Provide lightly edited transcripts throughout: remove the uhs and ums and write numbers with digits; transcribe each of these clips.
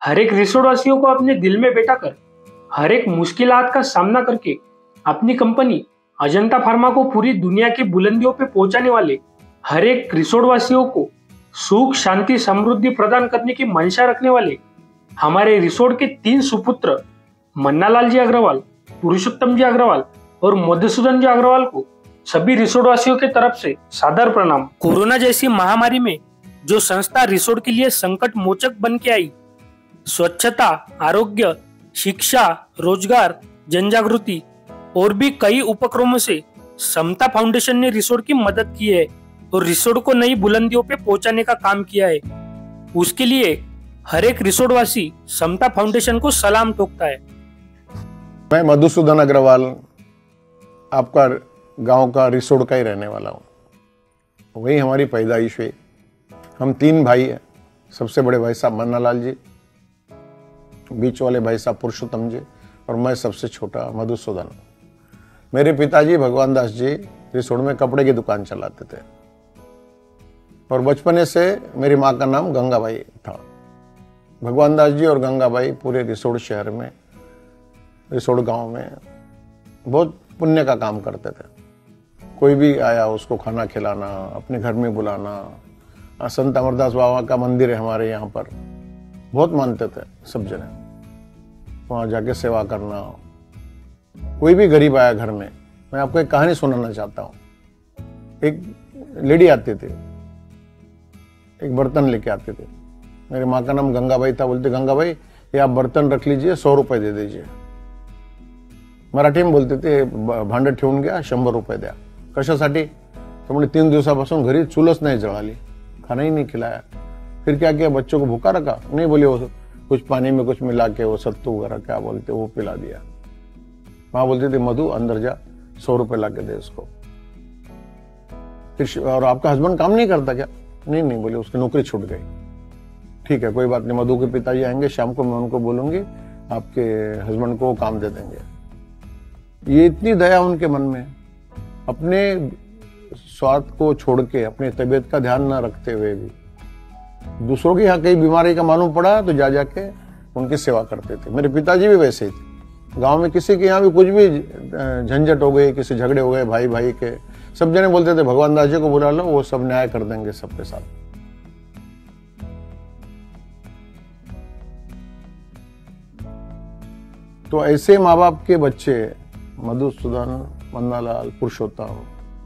हर एक रिसोर्ट वासियों को अपने दिल में बैठा कर हर एक मुश्किलात का सामना करके अपनी कंपनी अजंता फार्मा को पूरी दुनिया की बुलंदियों पे पहुंचाने वाले हर एक रिसोर्ट वासियों को सुख शांति समृद्धि प्रदान करने की मंशा रखने वाले हमारे रिसोर्ट के 3 सुपुत्र मन्नालाल जी अग्रवाल, पुरुषोत्तम जी अग्रवाल और मधुसूदन जी अग्रवाल को सभी रिसोर्ट वासियों के तरफ से सादर प्रणाम। कोरोना जैसी महामारी में जो संस्था रिसोर्ट के लिए संकट मोचक बन के आई, स्वच्छता, आरोग्य, शिक्षा, रोजगार, जनजागृति और भी कई उपक्रमों से समता फाउंडेशन ने रिसोर्ट की मदद की है और रिसोर्ट को नई बुलंदियों पे पहुंचाने का काम किया है। उसके लिए हर एक रिसोर्ट वासी समता फाउंडेशन को सलाम ठोकता है। मैं मधुसूदन अग्रवाल आपका गांव का रिसोर्ट का ही रहने वाला हूँ। वही हमारी पैदाइश हुई। हम 3 भाई हैं। सबसे बड़े भाई साहब मन्नालाल जी, बीच वाले भाई साहब पुरुषोत्तम जी और मैं सबसे छोटा मधुसूदन। मेरे पिताजी भगवान दास जी रिसोर्ट में कपड़े की दुकान चलाते थे और बचपने से मेरी माँ का नाम गंगाबाई था। भगवान दास जी और गंगाबाई पूरे रिसोर्ट शहर में, रिसोर्ट गांव में बहुत पुण्य का काम करते थे। कोई भी आया उसको खाना खिलाना, अपने घर में बुलाना। संत अमरदास बाबा का मंदिर है हमारे यहाँ पर, बहुत मानते थे सब जने। वहाँ जाके सेवा करना। कोई भी गरीब आया घर में, मैं आपको एक कहानी सुनाना चाहता हूँ। एक लेडी आती थी, एक बर्तन लेके आती थी। मेरी माँ का नाम गंगाबाई था। बोलते गंगाबाई ये आप बर्तन रख लीजिए, 100 रुपये दे दीजिए। मराठी में बोलते थे भांड ठेवून घ्या, 100 रुपये द्या। कशासाठी? तो म्हणजे 3 दिवसापासून घरी चूलच नहीं जळाली, खाना ही नहीं खिलाया। फिर क्या किया, बच्चों को भूखा रखा? नहीं, बोले वो कुछ पानी में कुछ मिला के वो सत्तू वगैरह क्या बोलते वो पिला दिया। माँ बोलती थी मधु अंदर जा, 100 रुपये ला के दे उसको। फिर और आपका हस्बैंड काम नहीं करता क्या? नहीं नहीं, बोले उसकी नौकरी छूट गई। ठीक है, कोई बात नहीं, मधु के पिताजी आएंगे शाम को, मैं उनको बोलूंगी आपके हस्बैंड को काम दे देंगे। ये इतनी दया उनके मन में, अपने स्वार्थ को छोड़ के, अपनी तबीयत का ध्यान न रखते हुए भी दूसरों की यहाँ कहीं बीमारी का मालूम पड़ा तो जा जाके उनकी सेवा करते थे। मेरे पिताजी भी वैसे ही थे। गांव में किसी के यहाँ भी कुछ भी झंझट हो गई, किसी झगड़े हो गए भाई भाई के, सब जने बोलते थे भगवान दास जी को बुला लो, वो सब न्याय कर देंगे सबके साथ। तो ऐसे माँ बाप के बच्चे मधुसूदन, मन्नालाल, पुरुषोत्तम,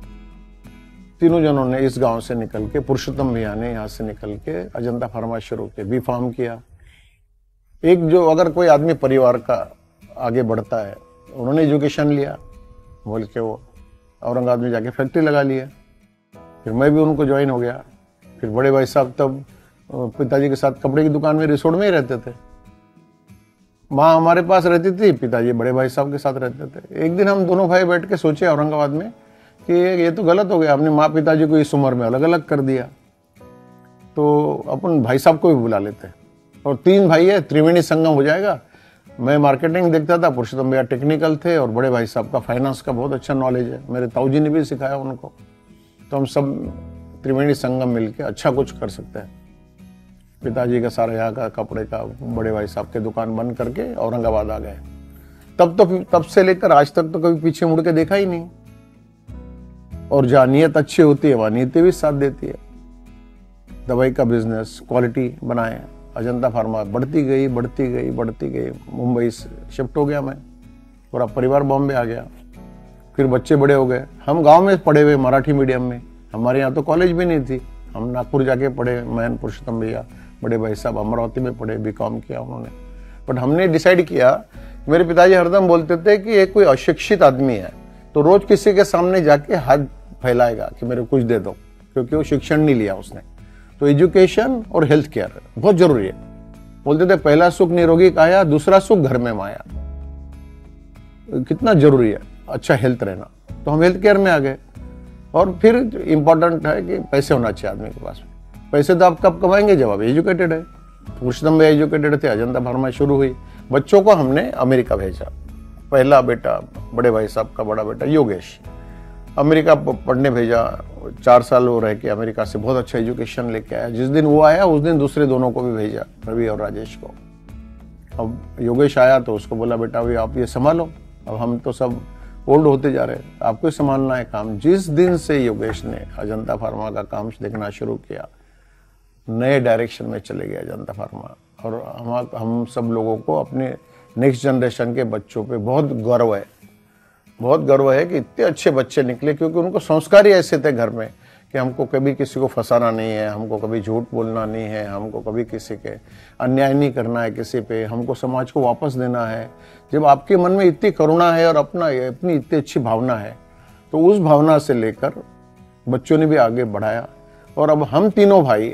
तीनों जनों ने इस गांव से निकल के, पुरुषोत्तम भैया ने यहाँ से निकल के अजंता फार्मा शुरू किया, बी फार्म किया। एक जो अगर कोई आदमी परिवार का आगे बढ़ता है, उन्होंने एजुकेशन लिया बोल के वो औरंगाबाद में जाके फैक्ट्री लगा लिया। फिर मैं भी उनको ज्वाइन हो गया। फिर बड़े भाई साहब तब पिताजी के साथ कपड़े की दुकान में रिसोर्ट में ही रहते थे। माँ हमारे पास रहती थी, पिताजी बड़े भाई साहब के साथ रहते थे। एक दिन हम दोनों भाई बैठ के सोचे औरंगाबाद में कि ये तो गलत हो गया, हमने माँ पिताजी को इस उम्र में अलग अलग कर दिया, तो अपन भाई साहब को भी बुला लेते हैं और 3 भाई है, त्रिवेणी संगम हो जाएगा। मैं मार्केटिंग देखता था, पुरुषोत्तम भैया टेक्निकल थे और बड़े भाई साहब का फाइनेंस का बहुत अच्छा नॉलेज है। मेरे ताऊजी ने भी सिखाया उनको। तो हम सब त्रिवेणी संगम मिलके अच्छा कुछ कर सकते हैं। पिताजी का सारा यहाँ का कपड़े का, बड़े भाई साहब के दुकान बंद करके औरंगाबाद आ गए। तब से लेकर आज तक तो कभी पीछे मुड़ के देखा ही नहीं। और जहाँ नीयत अच्छी होती है वहाँ नीयतें भी साथ देती है। दवाई का बिजनेस क्वालिटी बनाए, अजंता फार्मा बढ़ती गई बढ़ती गई बढ़ती गई। मुंबई से शिफ्ट हो गया मैं, पूरा परिवार बॉम्बे आ गया। फिर बच्चे बड़े हो गए। हम गांव में पढ़े हुए मराठी मीडियम में, हमारे यहाँ तो कॉलेज भी नहीं थी। हम नागपुर जाके पढ़े, मैं पुरुषोत्तम भैया, बड़े भाई साहब अमरावती में पढ़े, बीकॉम किया उन्होंने। बट हमने डिसाइड किया, मेरे पिताजी हरदम बोलते थे कि ये कोई अशिक्षित आदमी है तो रोज किसी के सामने जाके हाथ फैलाएगा कि मेरे कुछ दे दो, क्योंकि वो शिक्षण नहीं लिया उसने। तो एजुकेशन और हेल्थ केयर बहुत जरूरी है। बोलते थे पहला सुख निरोगी काया, दूसरा सुख घर में माया। कितना जरूरी है अच्छा हेल्थ रहना। तो हम हेल्थ केयर में आ गए। और फिर इंपॉर्टेंट है कि पैसे होना चाहिए आदमी के पास। पैसे तो आप कब कमाएंगे जब आप एजुकेटेड है। पुरुषोत्तम भैया एजुकेटेड थे, अजंता फार्मा शुरू हुई। बच्चों को हमने अमेरिका भेजा। पहला बेटा बड़े भाई साहब का बड़ा बेटा योगेश अमेरिका पढ़ने भेजा। 4 साल वो रह के अमेरिका से बहुत अच्छा एजुकेशन लेके आया। जिस दिन वो आया उस दिन दूसरे दोनों को भी भेजा, रवि और राजेश को। अब योगेश आया तो उसको बोला बेटा भाई आप ये संभालो, अब हम तो सब ओल्ड होते जा रहे हैं, आपको ही संभालना है काम। जिस दिन से योगेश ने अजंता फार्मा का काम देखना शुरू किया, नए डायरेक्शन में चले गया अजंता फार्मा। और हम सब लोगों को अपने नेक्स्ट जनरेशन के बच्चों पे बहुत गर्व है, बहुत गर्व है कि इतने अच्छे बच्चे निकले, क्योंकि उनको संस्कार ही ऐसे थे घर में कि हमको कभी किसी को फंसाना नहीं है, हमको कभी झूठ बोलना नहीं है, हमको कभी किसी के अन्याय नहीं करना है किसी पे, हमको समाज को वापस देना है। जब आपके मन में इतनी करुणा है और अपनी इतनी अच्छी भावना है, तो उस भावना से लेकर बच्चों ने भी आगे बढ़ाया। और अब हम तीनों भाई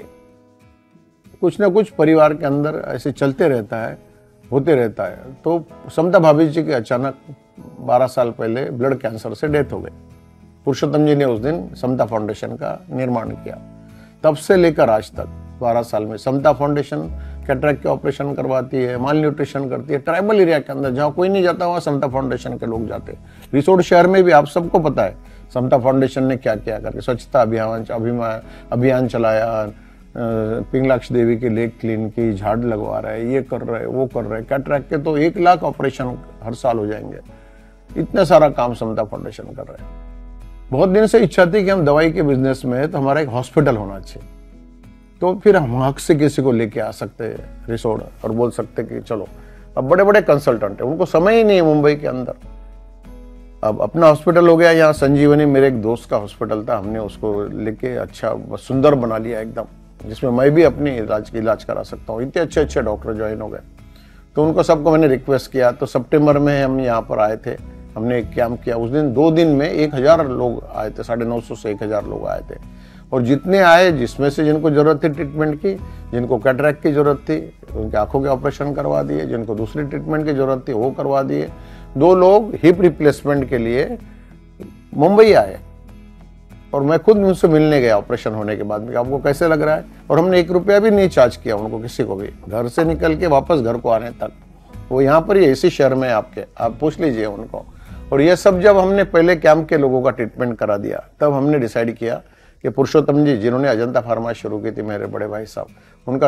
कुछ ना कुछ परिवार के अंदर ऐसे चलते रहता है, होते रहता है। तो समता भाभी जी के अचानक 12 साल पहले ब्लड कैंसर से डेथ हो गई। पुरुषोत्तम जी ने उस दिन समता फाउंडेशन का निर्माण किया। तब से लेकर आज तक 12 साल में समता फाउंडेशन कैटरेक्ट के ऑपरेशन करवाती है, माल न्यूट्रिशन करती है। ट्राइबल एरिया के अंदर जहाँ कोई नहीं जाता वहाँ समता फाउंडेशन के लोग जाते हैं। रिसोर्ट शहर में भी आप सबको पता है समता फाउंडेशन ने क्या क्या करके स्वच्छता अभियान चलाया, पिंगलाक्ष देवी की लेक क्लीन की, झाड़ लगवा रहे हैं, ये कर रहे हैं, वो कर रहे हैं। कैटरेक्ट के तो 1 लाख ऑपरेशन हर साल हो जाएंगे। इतना सारा काम समता फाउंडेशन कर रहे हैं। बहुत दिन से इच्छा थी कि हम दवाई के बिजनेस में है तो हमारा एक हॉस्पिटल होना चाहिए, तो फिर हम हक से किसी को लेके आ सकते हैं रिसोर्ट और बोल सकते कि चलो। अब बड़े बड़े कंसल्टेंट है, उनको समय ही नहीं है मुंबई के अंदर। अब अपना हॉस्पिटल हो गया यहाँ संजीवनी, मेरे एक दोस्त का हॉस्पिटल था, हमने उसको लेके अच्छा सुंदर बना लिया एकदम, जिसमें मैं भी अपनी इलाज करा सकता हूँ। इतने अच्छे अच्छे डॉक्टर ज्वाइन हो गए। तो उनको सबको मैंने रिक्वेस्ट किया। तो सितंबर में हम यहाँ पर आए थे, हमने एक कैंप किया। उस दिन 2 दिन में 1000 लोग आए थे, 950 से 1000 लोग आए थे। और जितने आए, जिसमें से जिनको जरूरत थी ट्रीटमेंट की, जिनको कैटरेक्ट की जरूरत थी उनके आंखों के ऑपरेशन करवा दिए, जिनको दूसरी ट्रीटमेंट की जरूरत थी वो करवा दिए। 2 लोग हिप रिप्लेसमेंट के लिए मुंबई आए और मैं खुद उनसे मिलने गया ऑपरेशन होने के बाद में, आपको कैसे लग रहा है। और हमने 1 रुपया भी नहीं चार्ज किया उनको, किसी को भी, घर से निकल के वापस घर को आने तक। वो यहाँ पर ही इसी शहर में आपके, आप पूछ लीजिए उनको। और ये सब जब हमने पहले कैंप के लोगों का ट्रीटमेंट करा दिया, तब हमने डिसाइड किया कि पुरुषोत्तम जी जिन्होंने अजंता फार्मा शुरू की थी, मेरे बड़े भाई साहब, उनका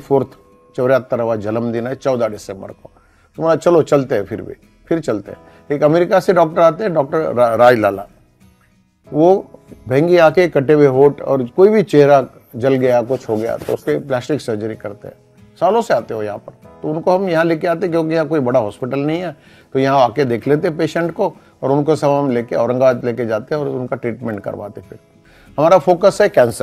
74वां जन्मदिन है 14 दिसंबर को। तो बोला चलो चलते हैं, फिर चलते हैं। एक अमेरिका से डॉक्टर आते हैं, डॉक्टर राज लाला। वो भेंगी आंखें, कटे हुए होठ और कोई भी चेहरा जल गया, कुछ हो गया तो उसके प्लास्टिक सर्जरी करते हैं। सालों से आते हो यहाँ पर, तो उनको हम यहाँ लेके आते क्योंकि यहाँ कोई बड़ा हॉस्पिटल नहीं है। तो यहाँ आके देख लेते पेशेंट को और उनको सब हम लेके औरंगाबाद लेके जाते हैं और उनका ट्रीटमेंट करवाते। फिर हमारा फोकस है कैंसर।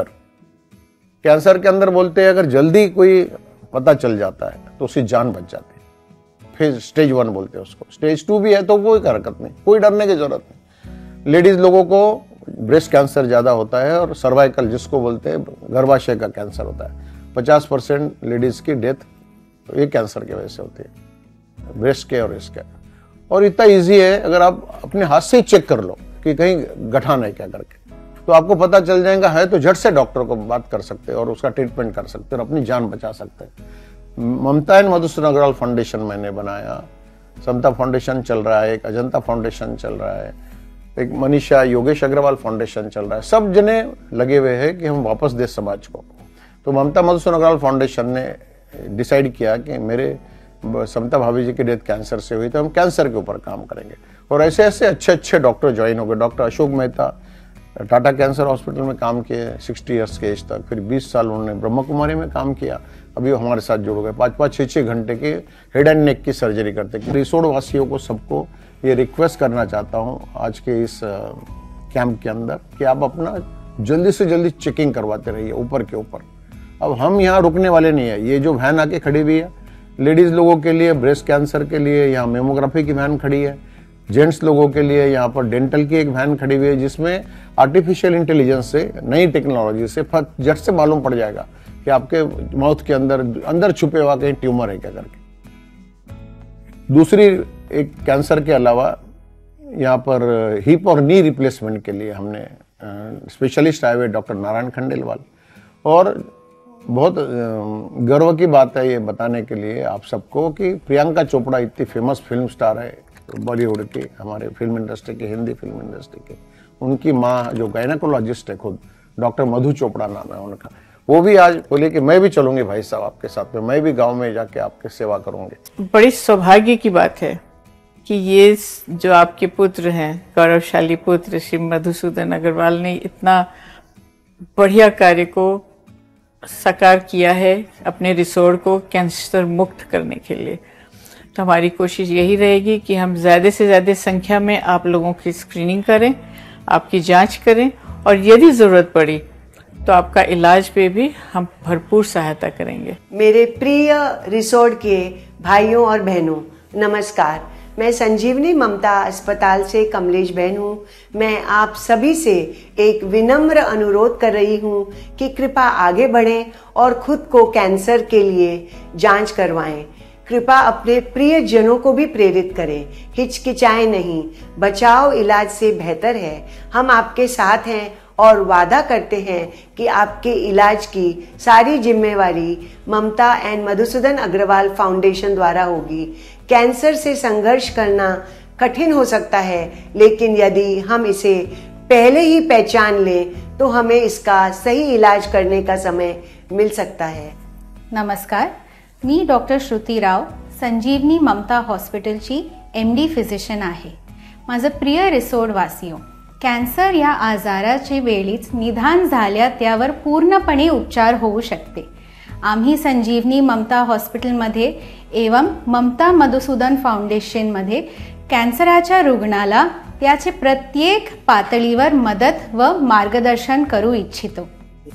कैंसर के अंदर बोलते हैं अगर जल्दी कोई पता चल जाता है तो उसकी जान बच जाती है। फिर स्टेज 1 बोलते हैं उसको, स्टेज 2 भी है तो कोई हरकत नहीं, कोई डरने की जरूरत नहीं। लेडीज लोगों को ब्रेस्ट कैंसर ज्यादा होता है और सर्वाइकल जिसको बोलते हैं गर्भाशय का कैंसर होता है। 50% लेडीज की डेथ ये कैंसर की वजह से होती है, ब्रेस्ट के और इसके। और इतना इजी है, अगर आप अपने हाथ से चेक कर लो कि कहीं गठान है क्या करके, तो आपको पता चल जाएगा। है तो झट से डॉक्टर को बात कर सकते हैं और उसका ट्रीटमेंट कर सकते हैं और अपनी जान बचा सकते हैं। ममता एंड मधुसूदन अग्रवाल फाउंडेशन मैंने बनाया, समता फाउंडेशन चल रहा है, एक अजंता फाउंडेशन चल रहा है, एक मनीषा योगेश अग्रवाल फाउंडेशन चल रहा है। सब जने लगे हुए हैं कि हम वापस दे समाज को। तो ममता मधुसूदन अग्रवाल फाउंडेशन ने डिसाइड किया कि मेरे समता भाभी जी की डेथ कैंसर से हुई, तो हम कैंसर के ऊपर काम करेंगे। और ऐसे ऐसे अच्छे अच्छे डॉक्टर ज्वाइन हो गए। Doctor Ashok Mehta Tata cancer hospital में काम किए 60 ईयर्स के एज तक। फिर 20 साल उन्होंने ब्रह्म कुमारी में काम किया। अभी वो हमारे साथ जुड़ गए। 5-5, 6-6 घंटे के हेड एंड नेक की सर्जरी करते। रिसोर्ट वासियों को सबको ये रिक्वेस्ट करना चाहता हूँ आज के इस कैंप के अंदर कि आप अपना जल्दी से जल्दी चेकिंग करवाते रहिए ऊपर के ऊपर। अब हम यहाँ रुकने वाले नहीं है। ये जो वैन आके खड़ी हुई है लेडीज लोगों के लिए, ब्रेस्ट कैंसर के लिए यहाँ मेमोग्राफी की वैन खड़ी है। जेंट्स लोगों के लिए यहाँ पर डेंटल की एक वैन खड़ी हुई है, जिसमें आर्टिफिशियल इंटेलिजेंस से, नई टेक्नोलॉजी से झट से मालूम पड़ जाएगा कि आपके माउथ के अंदर छुपे हुआ कहीं ट्यूमर है क्या करके। दूसरी एक कैंसर के अलावा यहाँ पर हिप और नी रिप्लेसमेंट के लिए हमने स्पेशलिस्ट आए हुए डॉक्टर नारायण खंडेलवाल। और बहुत गर्व की बात है ये बताने के लिए आप सबको कि प्रियंका चोपड़ा इतनी फेमस फिल्म स्टार है बॉलीवुड की, हमारे फिल्म इंडस्ट्री की, हिंदी फिल्म इंडस्ट्री की। उनकी माँ जो गायनेकोलॉजिस्ट है खुद, डॉक्टर मधु चोपड़ा नाम है उनका, वो भी आज बोले कि मैं भी चलूंगी भाई साहब आपके साथ में, मैं भी गांव में जाके आपकी सेवा करूंगी। बड़ी सौभाग्य की बात है कि ये जो आपके पुत्र हैं, गौरवशाली पुत्र श्री मधुसूदन अग्रवाल ने इतना बढ़िया कार्य को साकार किया है अपने रिसोर्ट को कैंसर मुक्त करने के लिए। तो हमारी कोशिश यही रहेगी कि हम ज़्यादा से ज़्यादा संख्या में आप लोगों की स्क्रीनिंग करें, आपकी जांच करें, और यदि ज़रूरत पड़ी तो आपका इलाज पे भी हम भरपूर सहायता करेंगे। मेरे प्रिय रिसोर्ट के भाइयों और बहनों, नमस्कार। मैं संजीवनी ममता अस्पताल से कमलेश बहन हूँ। मैं आप सभी से एक विनम्र अनुरोध कर रही हूँ कि कृपया आगे बढ़ें और खुद को कैंसर के लिए जांच करवाएं। कृपया अपने प्रियजनों को भी प्रेरित करें। हिचकिचाएं नहीं, बचाव इलाज से बेहतर है। हम आपके साथ हैं और वादा करते हैं कि आपके इलाज की सारी जिम्मेवारी ममता एंड मधुसूदन अग्रवाल फाउंडेशन द्वारा होगी। कैंसर से संघर्ष करना कठिन हो सकता है, लेकिन यदि हम इसे पहले ही पहचान लें तो हमें इसका सही इलाज करने का समय मिल सकता है। नमस्कार, मी डॉक्टर श्रुती राव, संजीवनी ममता हॉस्पिटलची MD फिजिशियन आहे। माझं प्रिय रिसोर्ट वासियो, कॅन्सर या आजाराचे वेळीच निदान झाल्या त्यावर पूर्णपणे उपचार होऊ शकते। आम्ही संजीवनी ममता हॉस्पिटलमध्ये एवं ममता मधुसूदन फाउंडेशनमध्ये कॅन्सराच्या रुग्णाला त्याचे प्रत्येक पातळीवर मदत व मार्गदर्शन करू इच्छितो।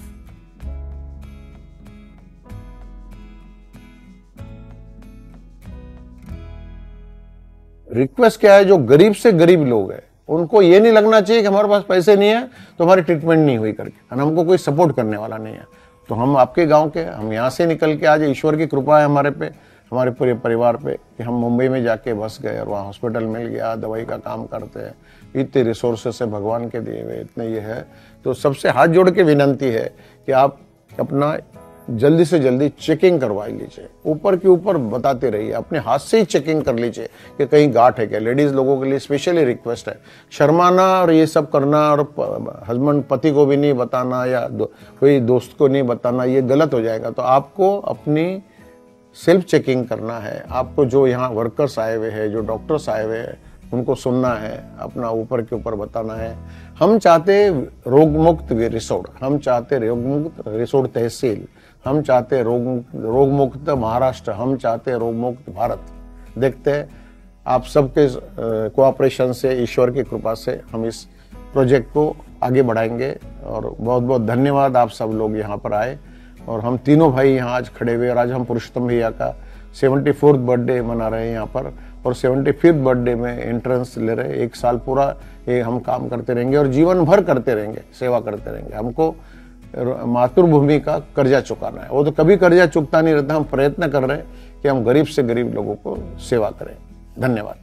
रिक्वेस्ट क्या है, जो गरीब से गरीब लोग हैं उनको ये नहीं लगना चाहिए कि हमारे पास पैसे नहीं है तो हमारी ट्रीटमेंट नहीं हुई करके, और हमको कोई सपोर्ट करने वाला नहीं है। तो हम आपके गांव के, हम यहाँ से निकल के आज, ईश्वर की कृपा है हमारे पे, हमारे पूरे परिवार पे, कि हम मुंबई में जाके बस गए और वहाँ हॉस्पिटल मिल गया, दवाई का काम करते हैं। इतने रिसोर्सेस है भगवान के दिए हुए, इतने ये है। तो सबसे हाथ जोड़ के विनंती है कि आप अपना जल्दी से जल्दी चेकिंग करवा लीजिए। ऊपर के ऊपर बताते रहिए, अपने हाथ से ही चेकिंग कर लीजिए कि कहीं गांठ है क्या। लेडीज लोगों के लिए स्पेशली रिक्वेस्ट है, शर्माना और ये सब करना और हस्बैंड पति को भी नहीं बताना या कोई दोस्त को नहीं बताना, ये गलत हो जाएगा। तो आपको अपनी सेल्फ चेकिंग करना है। आपको जो यहाँ वर्कर्स आए हुए हैं, जो डॉक्टर्स आए हुए हैं, उनको सुनना है, अपना ऊपर के ऊपर बताना है। हम चाहते रोग मुक्त रिसोर्ट, हम चाहते रोग मुक्त रिसोर्ट तहसील, हम चाहते रोग मुक्त महाराष्ट्र, हम चाहते रोग मुक्त भारत। देखते हैं आप सबके कोऑपरेशन से, ईश्वर की कृपा से हम इस प्रोजेक्ट को आगे बढ़ाएंगे। और बहुत बहुत धन्यवाद, आप सब लोग यहाँ पर आए और हम तीनों भाई यहाँ आज खड़े हुए। और आज हम पुरुषोत्तम भैया का 74th बर्थडे मना रहे हैं यहाँ पर, और 75th बर्थडे में एंट्रेंस ले रहे हैं। 1 साल पूरा ये हम काम करते रहेंगे और जीवन भर करते रहेंगे, सेवा करते रहेंगे। हमको मातृभूमि का कर्जा चुकाना है, वो तो कभी कर्जा चुकता नहीं रहता। हम प्रयत्न कर रहे हैं कि हम गरीब से गरीब लोगों को सेवा करें। धन्यवाद।